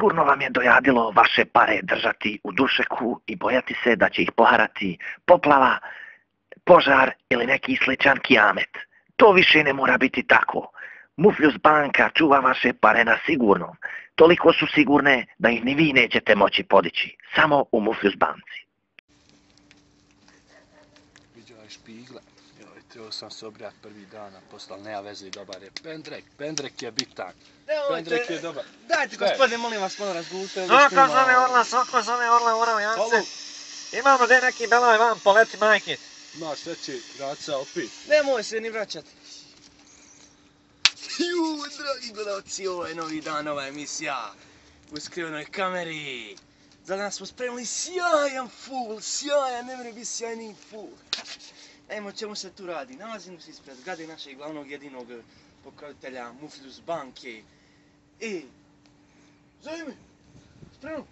Sigurno vam je dojadilo vaše pare držati u dušeku i bojati se da će ih poharati poplava, požar ili neki sličan kijamet. To više ne mora biti tako. Mufljuz banka čuva vaše pare na sigurnom. Toliko su sigurne da ih ni vi nećete moći podići. Samo u Mufljuz banci. Viđaj špigle. Joj, trebao sam se obrijat prvi dana, poslal nema veze, dobar je. Pendrek je bitan. Pendrek je dobar. Dajte gospodine, molim vas, malo razgulite. Soko zove Orla, Orao, Jance. Imamo gdje neki belaj van, poleti majke. Znaš šta će Raca opet? Nemoj se ni vraćati. Dragi gledalci, ovo je novi dan, nova emisija u skrivenoj kameri. Za nas smo spremili sjajan full, sjajan, ne mre biti sjajniji full. Ajmo, o čemu se tu radi? Nalazimo se ispred zgrade našeg glavnog jedinog pokrovitelja Mufljuz banke. Zove me! Spremno!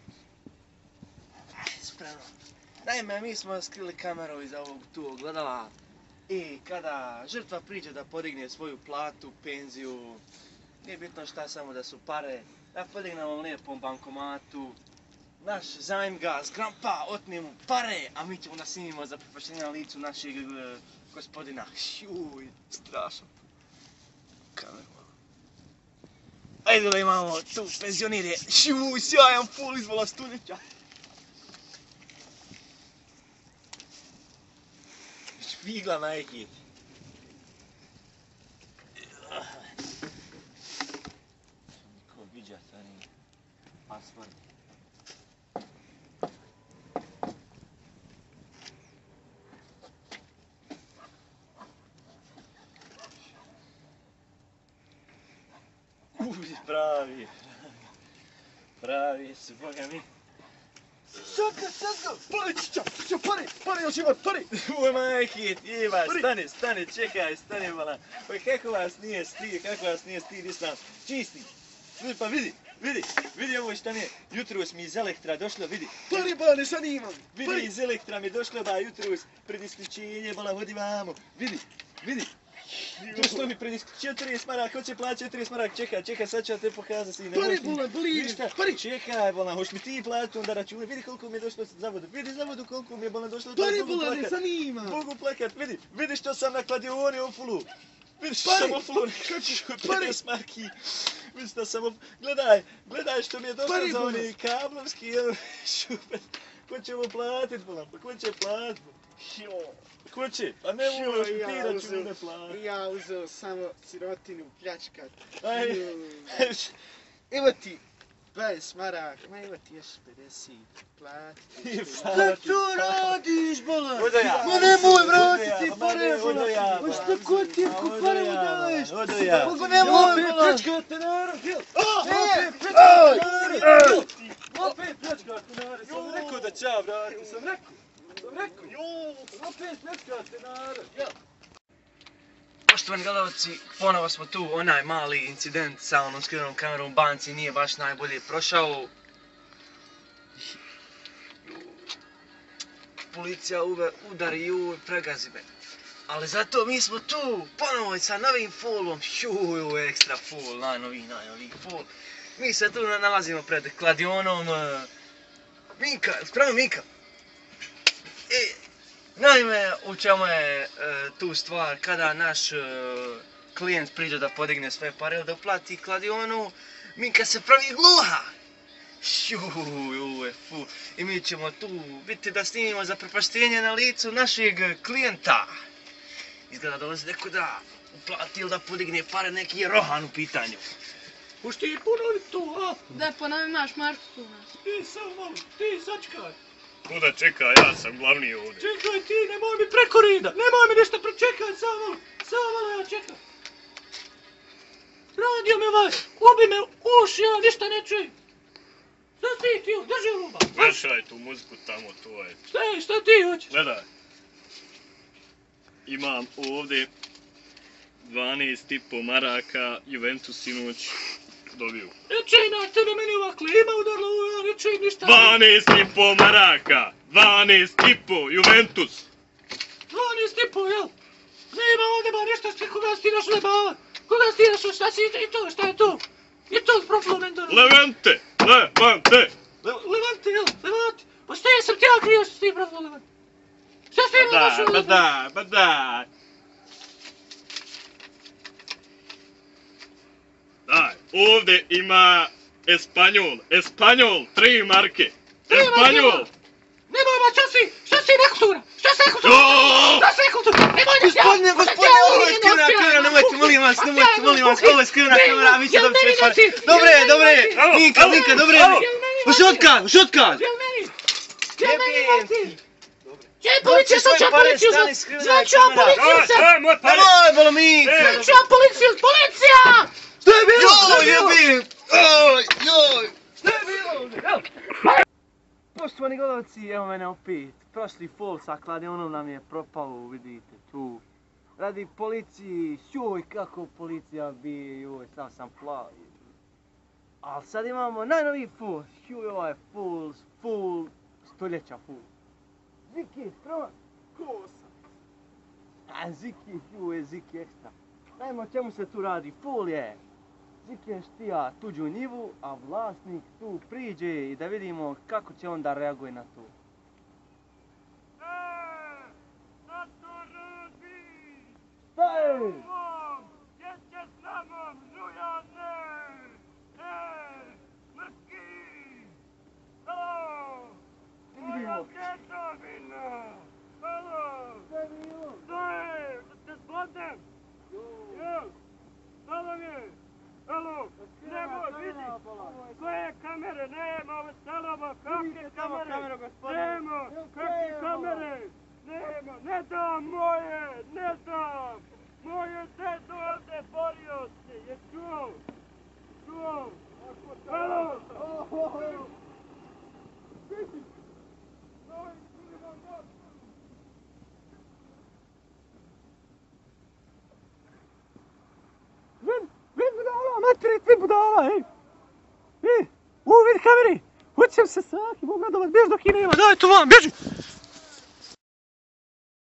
Spremno. Naime, mi smo skrili kameru iza ovog tu ogledala. I kada žrtva priđe da podigne svoju platu, penziju, nije bitno šta, samo da su pare, da podigne ovom lijepom bankomatu, naš zajmgaz, grampa, otme mu pare, a mi ćemo da snimimo za prepaštenje na licu našeg gospodina. Juj, strašno. Kameru malo. Ajde da imamo tu penzionire. Juj, sjajan full izvola stoljeća. Špigla, majki. Niko viđa sa njim. Asfalt. Pravi su, boga mi. Saka, pare, još ima, pare! Uj, majki, ima, stani, čekaj, stani mala. Oj, kako vas nije stid, islam, čisti. Pa vidi ovo šta mi je, jutros mi iz Elektra došlo, vidi. Pare, bane, šta nimam? Vidi, iz Elektra mi je došlo, ba, jutros, pred isključenje, bala, hodi vamo, vidi. Došlo mi pred isključenje, 40 maraka, hoće plaći 40 maraka, čekaj, sad ću ja te pokazati, sine. Pare, bolan, boli, pare! Čekaj, bolan, hoć mi ti plati onda račune, vidi koliko mi je došlo za vodu, vidi za vodu koliko mi je, bolan, došlo. Pare, bolan, šta nimam? Mogu plakat, vidi što sam na kladioni ofulu. Vidi što sam ofulu, pare, smarki. Vidi što sam gledaj što mi je došlo za oni kablovski, šupet. Ko će mu platit, bolan, pa ko će platit? Ko će? Pa ne možeš ti račune plati. Ja uzeo samo sirotinu pljačkat. Evo ti 20 maraka, ma evo ti još 50, plati. Šta to radiš, bolan? Ma nemoj vratiti pare, bolan! Ma šta ko ti pare mu daješ? Ma nemoj, bolan! Opet pljačkate narod, jel? Opet pljačkate narod, sam rekao da ću ja vratiti, sam rekao. Opet pljačkate narod, jel? Poštovani gledalci, ponovo smo tu, onaj mali incident sa onom skrivenom kamerom u banci nije baš najbolje prošao. Policija udari i pregazi me. Ali zato mi smo tu, ponovo sa novim fullom, ekstra full, najnoviji full. Mi se tu nalazimo pred kladionom Minka, spremno Minka. Naime, u čemu je tu stvar, kada naš klijent priđe da podigne sve pare da uplati kladionu, Minka se pravi gluha. I mi ćemo tu biti da snimimo za prepaštenje na licu našeg klijenta. Izgleda dolazi neko da uplati ili da podigne pare, neki je Rohan u pitanju. Hoš ti ponoviti to, a? Da, ponovi imaš Marku tu nas. Samo malo, ti sačekaj. Kuda čeka, ja sam glavni ovdje. Čekaj ti, nemoj mi preko rida, nemoj mi ništa prečekaj, samo malo ja čekam. Radio me ovaj, ubi me uši, ja ništa ne čujem. Šta ti drži ruba? Vešaj tu muziku tamo, to je. Šta ti hoćeš? Gledaj. Imam ovdje 12,5 maraka, Juventus sinoć dobiju. Reče na tebe meni ova klima udarla, ja ne čujem ništa. 12,5 maraka! 12,5 Juventus! 12,5, jel? Nema ovdje ba ništa, koga si ti našao lebavat? Koga si ti našao, šta si i to, šta je to? I to proplo Mendoru. Levente! Levante! Levante, jel? Levante! Pa šta jesam ti ja krivo što si ti prozvao Levante? Šta si imao došao Levante? Pa daj! Daj, ovdje ima Espanjol, 3 marke. Espanjol! Nemoj ma, šta si nekultura? Šta si nekultura? Šta si nekultura? Nemoj da Gospodine, ovo je skrivena kamera, nemojte, molim vas, ovo je skrivena kamera, vi ćete dobiti sve pare. Dobre, Minka, dobre. Ušutkaj! Čej policija, sad ću ja policiju, sad ću ja policiju sad! Moj pare! Nemoj, bolo Minka! Sad ću ja policiju, policija! Što je bilo? Joj! Šta je bilo? Poštovani gledalci, evo mene opet. Prošli fol sa kladionom nam je propao, vidite tu. Radi policiji, joj kako policija bije, joj sam plav. Ali sad imamo najnoviji fol, joj ovaj fol stoljeća fol. Ziki, prva, kosa. A Ziki, joj Ziki ekstra. Dajmo o čemu se tu radi, fol je. Ziki štija tuđu njivu, a vlasnik tu priđe i da vidimo kako će on da reaguje na to. Šta to radi? Šta je? Gdje će s nama, žujane? Mrski! Halo! Moja djedovina! Halo! Šta je? Da te zbodnem? Jo! Halo mi! Halo, nemoj, vidi, koje kamere, nema ove stalova, kakve kamere, nema, kakve kamere, nema, ne dam moje, moje dedo ovdje borio se, je čuo, halo, Ti budala, ej! Vidi kameri! Hoćem se saki, mogu da vas bježi dok i nema, daj tu vam, bježi!